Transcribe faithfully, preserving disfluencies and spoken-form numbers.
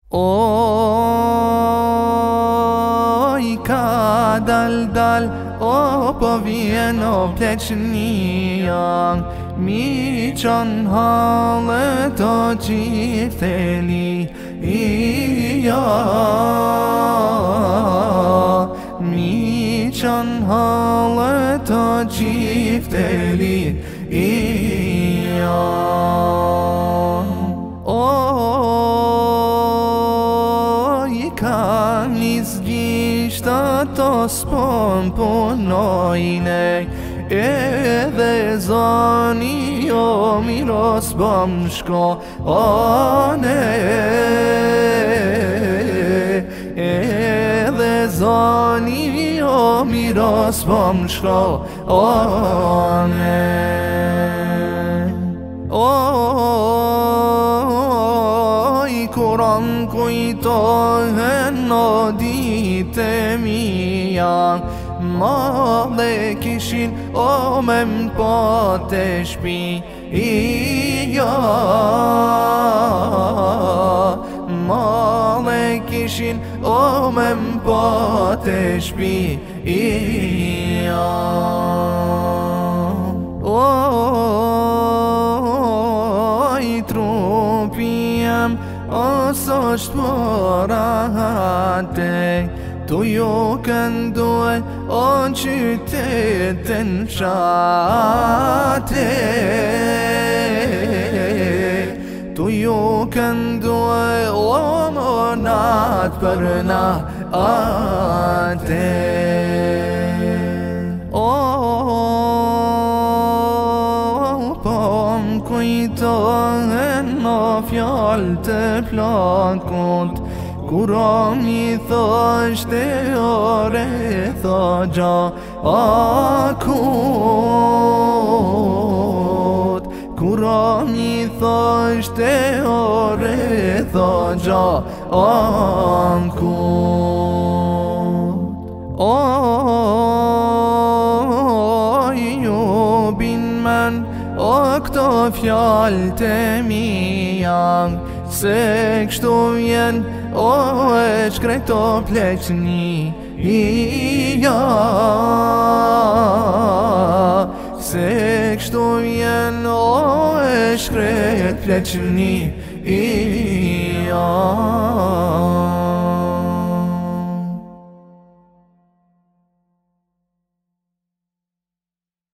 Oj, ka dal dal, o po vjen o pleqnia, mi qon hallet o qifteli ija, mi qon hallet o qifteli ija. Kam izgishta to s'pon punojne, edhe zani jo miros bom shkone, edhe zani jo miros bom shkone. Kuran kujtohen o dite mija, male kishin o me m'po të shpija, male kishin o me m'po të shpija. Oj, trupi jem oso shporate, tu ju këndoj o qytetin shate, tu ju këndoj o monat për na ate. Kujtohen o fjall të plakut, kura mi thashte ore thagja akut, kura mi thashte ore thagja akut. Oj, ju bin men o këto fjallë të mija, se kështu vjen o e shkret o pleqni ija, se kështu vjen o e shkret pleqni ija.